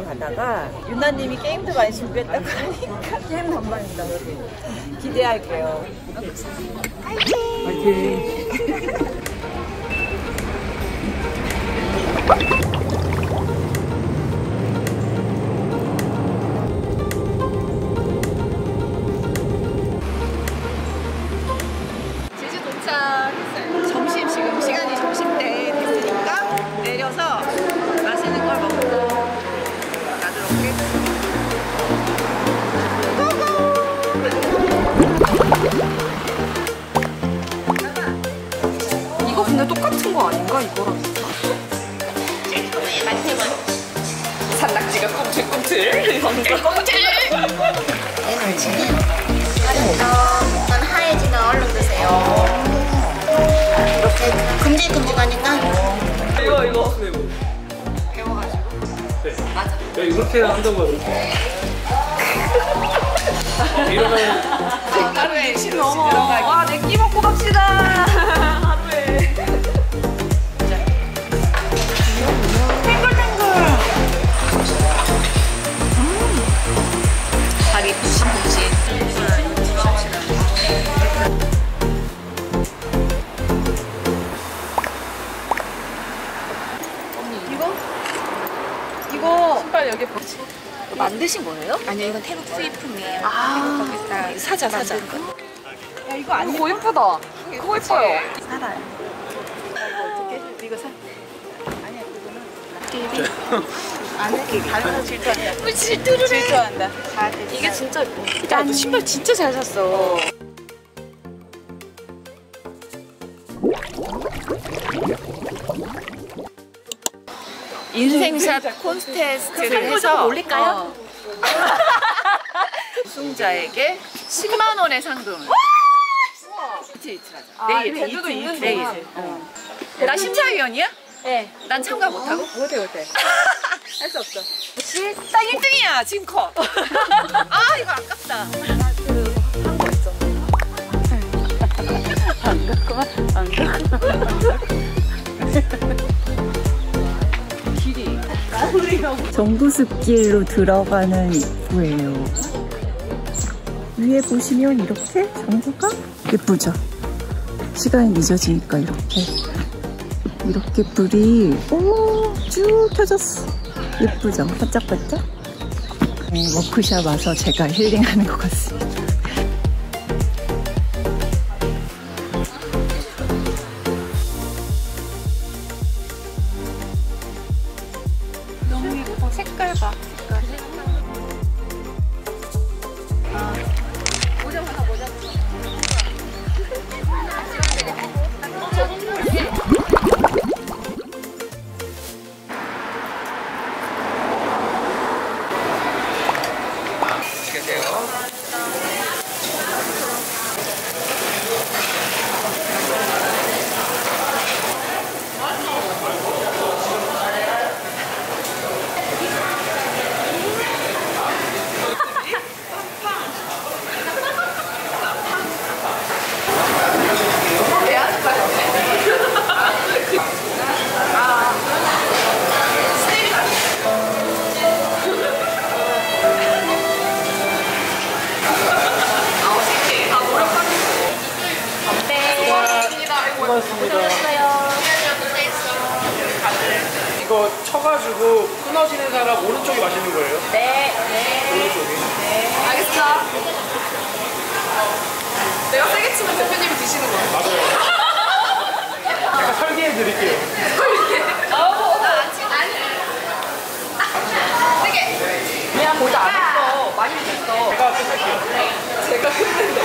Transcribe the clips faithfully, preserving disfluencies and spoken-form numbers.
가다가 윤나님이 게임도 많이 준비했다고 하니까 게임 반반입니다. 기대할게요. 파이팅! 파이팅! 제주 도착했어요. 점심 지금 시간이 점심때 됐으니까 내려서 맛있는 걸 먹고 가도록 하겠습니다. 이거 근데 똑같은 거 아닌가? 이거랑 제주도의 맛집은 산낙지가 꿈틀꿈틀 꿈틀꿈틀 에너지는 넌 하얘지는 얼른 드세요. 이렇게 큼직큼직하니까 이거 이거 배워가지고 네. 맞아. 야, 이렇게 한다고 이렇게 이러면 하루에 이십 넘어. 들어가기. 와, 내끼 먹고 갑시다. 하루에. 탱글탱글. 음. 다리 푹신푹신. 이거? 이거 신발 여기 벗지. 만드신 거예요? 아니요, 이건 태국 수입품이에요. 아, 거기다 사자 사자. 야, 이거 안 이거 예쁘다. 그거 예뻐요. 살아요. 어떻게? 이거 사. 아니야, 그거는 안 해. 다른 질투한다. 질투를 질투한다. 이게 진짜 예뻐. 야, 너 신발 진짜 잘 샀어. 인생샷 콘테스트를 해서 올릴까요? 우승자에게 십만 원의 상금을. 이틀 이틀 하자. 아, 내일 제주도 이틀, 있는 내일. 동안. 어. 나 심사위원이야? 네. 난 참가 못하고? 못해, 못해. 할 수 없어. 역시 딱 일 등이야 지금 컷. 아 이거 아깝다. 한거 있잖아. 안 갔구만. 안 갔구만. 길이. 정부숲길로 들어가는 입구예요. 위에 보시면 이렇게 정부가 예쁘죠? 시간이 늦어지니까 이렇게 이렇게 불이 어머 쭉 켜졌어. 예쁘죠? 반짝반짝? 네, 워크샵 와서 제가 힐링하는 것 같습니다. 너무 예뻐. 색깔 봐. 색깔. 아. 모자 하나 모자. 이거 쳐가지고 끊어지는 사람 오른쪽이 마시는 거예요? 네. 네. 오른쪽이. 네. 알겠어. 내가 세게 치면 대표님이 드시는 거예요. 맞아요. 제가 설계해 드릴게요. 어, 나안 치, 아니. 세게. 그냥 모자 안 했어. 많이 했어. 제가 끝낼게요. 제가 끝낸다.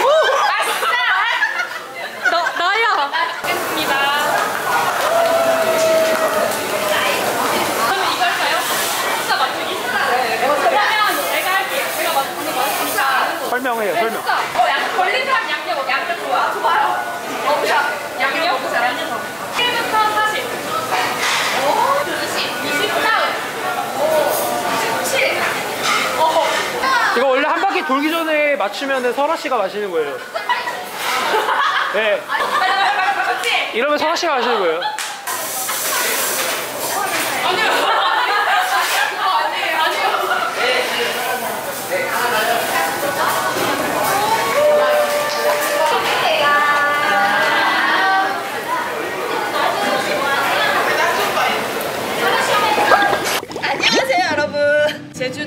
나, 나야. 알겠습니다. 설명해요, 설명. 어, 양, 걸린 사람 양념, 양념 좋아. 좋아요. 어, 자, 양념 먹고 잘 양념. 일부터 사십. 오, 이십. 이십 다운. 오, 십칠. 어. 이거 원래 한 바퀴 돌기 전에 맞추면 설아 씨가 마시는 거예요. 네. 이러면 설아 씨가 마시는 거예요. 아니요. 아니요. 아니에요. 아니에요.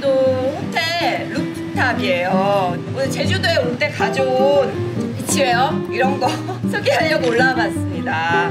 제주도 호텔 루프탑이에요. 오늘 제주도에 올 때 가져온 비치웨어 이런 거 소개하려고 올라와 봤습니다.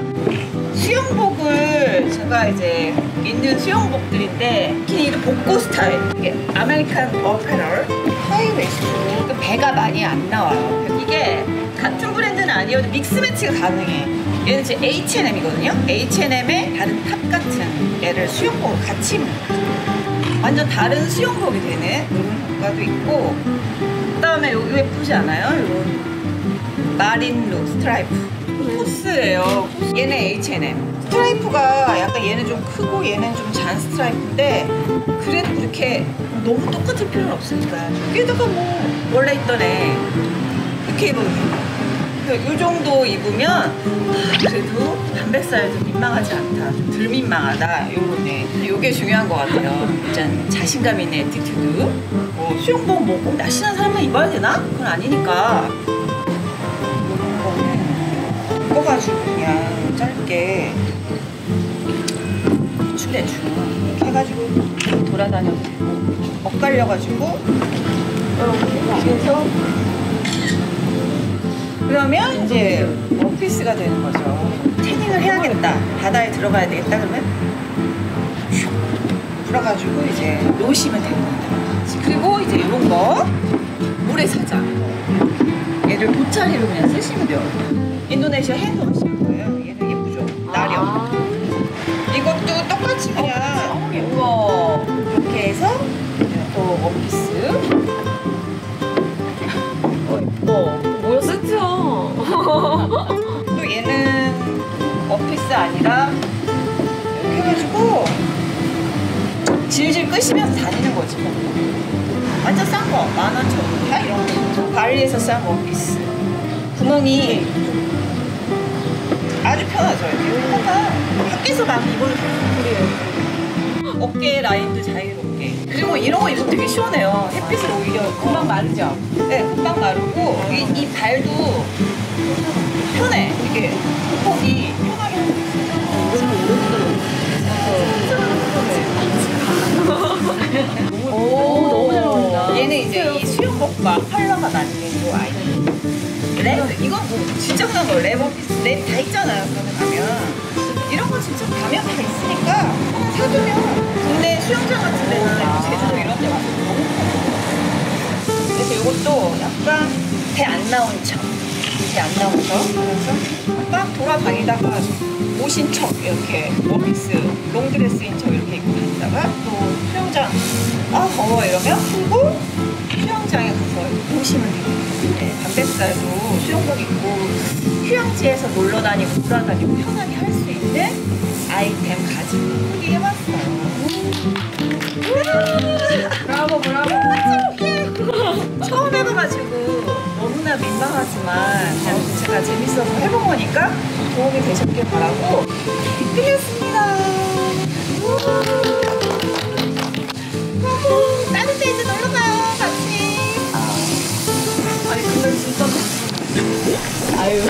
수영복을 제가 이제 있는 수영복들인데 비키니도 복고 스타일, 이게 아메리칸 어페럴 하이웨스트, 배가 많이 안 나와요. 이게 같은 브랜드는 아니어도 믹스 매치가 가능해. 얘는 지금 에이치 앤 엠이거든요. 에이치 앤 엠의 다른 탑 같은 얘를 수영복으로 같이 입는 거죠. 완전 다른 수영복이 되는 이런 효과도 있고, 그 다음에 이거 예쁘지 않아요? 이런 마린 룩 스트라이프 코스예요. 얘는 에이치 앤 엠. 스트라이프가 약간 얘는 좀 크고 얘는 좀 잔 스트라이프인데 그래도 그렇게 너무 똑같을 필요는 없으니까 여기다가 뭐 원래 있던 애 이렇게 입으면 이 정도 입으면 그래도 반백살도 민망하지 않다, 좀 덜 민망하다, 요런 애. 요게 중요한 것 같아요. 일단 자신감 있는 애티튜드. 뭐 수영복 뭐 꼭 날씬한 사람만 입어야 되나? 그건 아니니까 이런 거는 입어가지고 그냥 짧게 대충 이렇게 해가지고 돌아다녀도 되고, 엇갈려가지고 이렇게 해서 그러면 이제 원피스가 되는 거죠. 태닝을 해야겠다, 바다에 들어가야 되겠다 그러면 슉 풀어가지고 이제 놓으시면 됩니다. 그리고 이제 이런 거 모래사장, 얘를 돗자리로 그냥 쓰시면 돼요. 인도네시아 핸드워시인 거예요. 얘는 예쁘죠? 나령. 이것도 똑같이 그냥 이거 이렇게 해서 또 원피스. 어, 예뻐. 뭐야, 세트야. 또 얘는 원피스 아니라 이렇게 해가지고 질질 끄시면서 다니는 거지. 완전 싼 거, 만 원천 원 다 이런 거. 발리에서 싼 원피스. 구멍이 아주 편하죠. 이거가 밖에서 막 입어도 그래요. 어깨 라인도 자유롭게. 그리고 이런 거 입으면 되게 시원해요. 햇빛을 오히려 금방 마르죠. 네, 금방 마르고 이, 이 발도 편해. 이게 폭이 편하게 할 수 있어요. 오, 너무 잘 어울린다. 얘는 이제 이 수영복과 컬러가 맞는 이 아이템. 랩, 이건 뭐 진짜 흔한 거, 랩 원피스, 랩 다 있잖아요. 그러면 가면 이런 거 진짜 가면 다 있으니까 하나 사두면 국내 수영장 같은 데나 제주도 이런 데 와서 너무 편해요. 그래서 이것도 약간 배 안 나온 척, 배 안 나온 척, 그래서 막 돌아다니다가 옷인 척 이렇게 원피스, 롱드레스인 척 이렇게 입고 다니다가 또 수영장 아 더워 이러면 풀고 수영장에 가서 보시면 돼요. 네, 단백살도 수영복 입고 휴양지에서 놀러 다니고 돌아다니고 편하게 할 수 있는 아이템 가지고 소개해봤어요. 브라보, 브라보. 처음 해봐가지고 너무나 민망하지만 그냥 제가 재밌어서 해본 거니까 도움이 되셨길 바라고 끝냈습니다. 따뜻해, 이제 놀러 가요, 같이. 아니 근데 진짜 아유.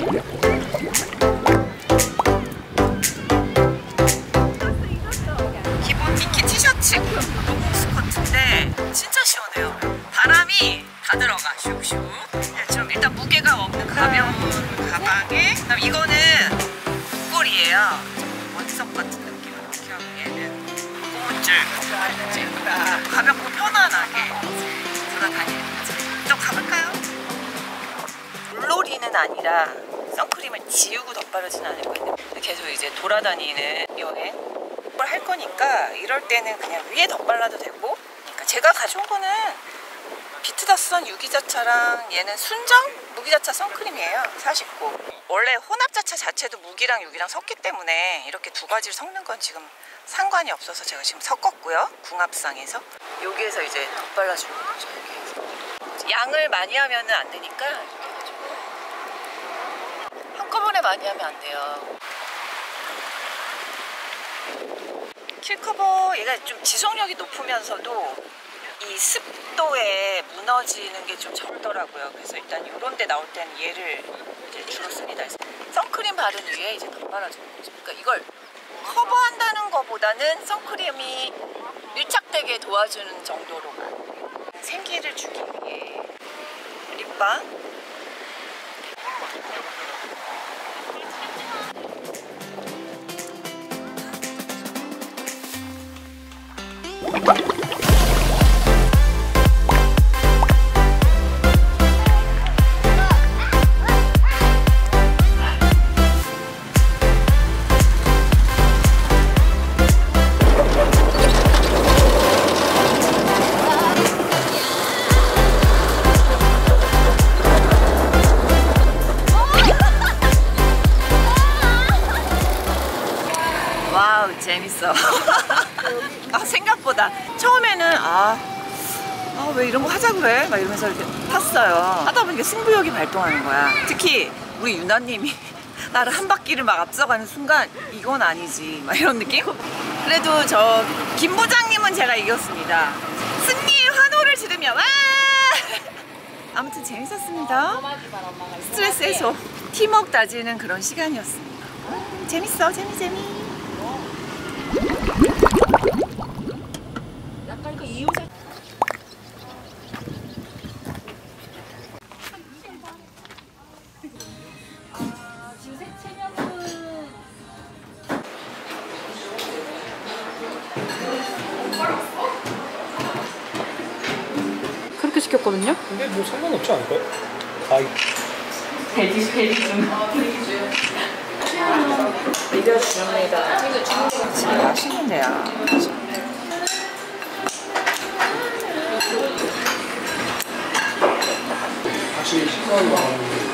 기본 미키 티셔츠 로고 스커트인데 진짜 시원해요. 바람이 다 들어가 슉슉. 좀 일단 무게가 없는 가벼운 가방에, 그다음 이거는 목걸이에요. 원석 같은 느낌. 얘는 고무줄 같은 가볍고 편안하게 돌아다니는 거죠. 또 가볼까요? 물놀이는 아니라 선크림을 지우고 덧바르진 않을 거예요. 계속 이제 돌아다니는 여행 뭘 할 거니까 이럴 때는 그냥 위에 덧발라도 되고. 그러니까 제가 가져온 거는 비트더선 유기자차랑 얘는 순정 무기자차 선크림이에요. 사십구. 원래 혼합자차 자체도 무기랑 유기랑 섞기 때문에 이렇게 두 가지를 섞는 건 지금 상관이 없어서 제가 지금 섞었고요. 궁합상에서 여기에서 이제 덧발라주는 거죠. 여기에서 양을 많이 하면 안 되니까 이렇게 해가지고 한꺼번에 많이 하면 안 돼요. 킬커버 얘가 좀 지속력이 높으면서도 이 습도에 무너지는 게 좀 적더라고요. 그래서 일단 이런 데 나올 때는 얘를 이제 주로 씁니다. 선크림 바른 위에 이제 덧발라주는 거죠. 그러니까 이걸 커버한다는 것보다는 선크림이 밀착되게 도와주는 정도로만. 생기를 주기 위해 립밤. 와우, 재밌어. 아, 생각보다 처음에는 아, 아, 왜 이런 거 하자 그래? 막 이러면서 이렇게 탔어요. 하다 보니까 승부욕이 발동하는 거야. 특히 우리 유나님이 나를 한 바퀴를 막 앞서가는 순간 이건 아니지 막 이런 느낌? 그래도 저 김 부장님은 제가 이겼습니다. 승리의 환호를 지르며 와! 아무튼 재밌었습니다. 스트레스 해소, 팀워크 다지는 그런 시간이었습니다. 재밌어, 재미 재미. 약간 그 이호세. 그렇게 시켰거든요? 근데 뭐 상관없지 않을까요? 아, 대기 대기 중. 대기 중. 이거 주문이다. 진짜 맛있는데요. 확실히 식사하는 거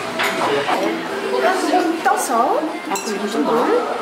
떠서. 아, 그리고 좀 더?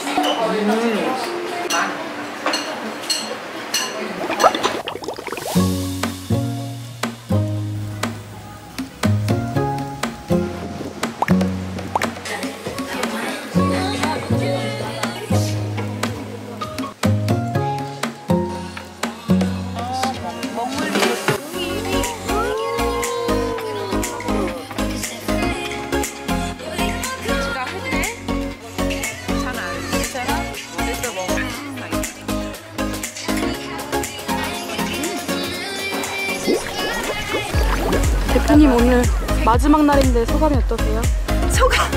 대표님 오늘 마지막 날인데 소감이 어떠세요? 소감.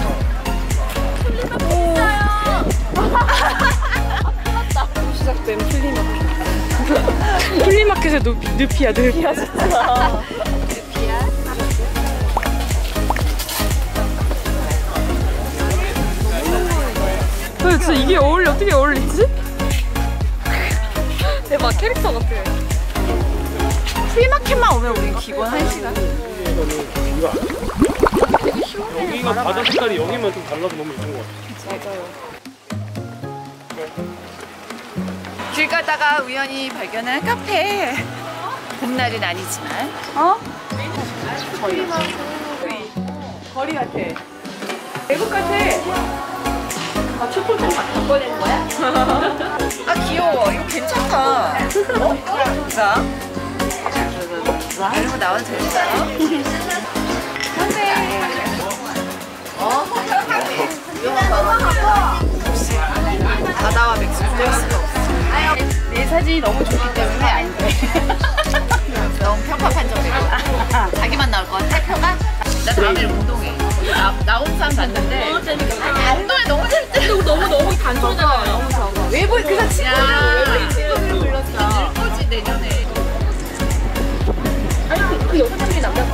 시작된 플리마켓. 플리마켓의 늪, 늪이야, 늪이야, 진짜. 근데 진짜 이게 어울려, 어떻게 어울리지? 대박, 캐릭터 같아. 프리마켓만 오면 우린 기본 한 시간. 여기가 바다 색깔이 여기만 좀 달라도 너무 예쁜 것 같아. 맞아요. 길 가다가 우연히 발견한 카페. 봄날은 아니지만. 어? 거리. 거리 같아. 외국 같아. 아, 촛불 좀 바꿔내는 거야? 아, 귀여워. 이거 괜찮다. 어? 자. 이런 거 나와도 되는 줄 알아? 어? 역시 바다와 맥주 구할 수가 없어. 내 사진이 너무 좋기 때문에 안 돼. 너무 평가 판정이야. 자기만 나올 것 같아, 표가? 나 다음에 운동해. 나, 나온 사람 봤는데 운동에 너무 재밌대. 너무 너무 단순하잖아요. 너무 적어. 외부 그냥 친구들 친구들 불렀어. 거지 내년에. 아니 그, 그 여자 중에 남자.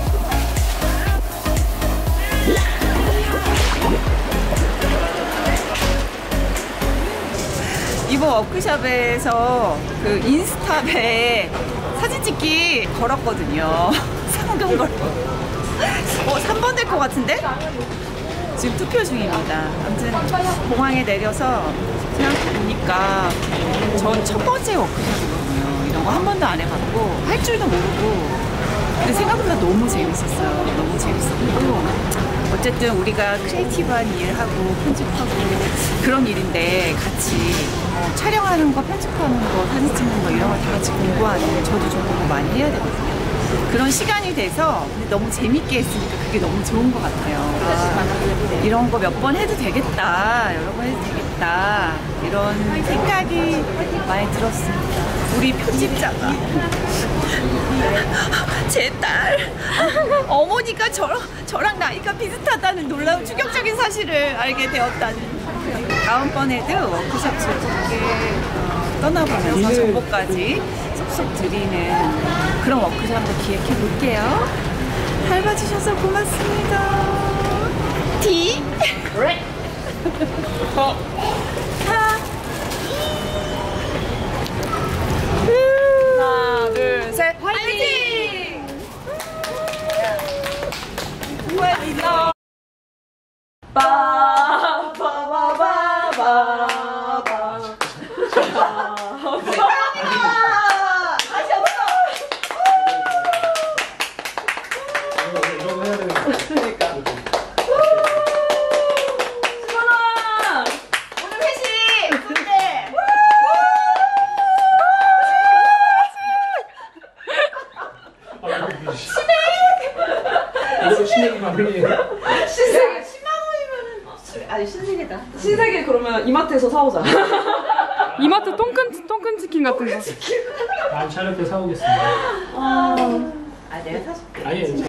이번 워크숍에서 그 인스타에 사진 찍기 걸었거든요. 상금 걸. 어, 삼 번 될 것 같은데? 지금 투표 중입니다. 아무튼 공항에 내려서 생각해보니까 전 첫 번째 워크숍이거든요. 이런 거 한 번도 안 해봤고 할 줄도 모르고 근데 생각보다 너무 재밌었어요. 너무 재밌었고 어쨌든 우리가 크리에이티브한 일을 하고 편집하고 그런 일인데 같이 어, 촬영하는 거, 편집하는 거, 사진 찍는 거 이런 걸 다 같이 공부하는 저도 좀 공부 많이 해야 되거든요. 그런 시간이 돼서 근데 너무 재밌게 했으니까 그게 너무 좋은 것 같아요. 아, 이런 거 몇 번 해도 되겠다, 여러 번 해도 되겠다 이런 생각이 많이 들었습니다. 우리 편집자가 제 딸 어머니가 저, 저랑 나이가 비슷하다는 놀라운 충격적인 사실을 알게 되었다는. 다음번에도 워크숍 즐겁게 어, 떠나보면서 정보까지 쏙쏙 드리는 그런 워크숍 한번 기획해 볼게요. 잘 봐주셔서 고맙습니다. 디 어. 하 하나 둘 셋 화이팅! 화이팅! 빠바바바바 다시 한번 이런 거 해야 되는 거 그러니까 오늘 회식 군대 이거 신내기만 아니에요? 신세계 십만 원이면은 아니 신세계다. 신세계 그러면 이마트에서 사오자. 이마트 똥큰 똥큰 치킨 같은 거. 다음 촬영 때 사오겠습니다. 아 내가 사줄게. 아니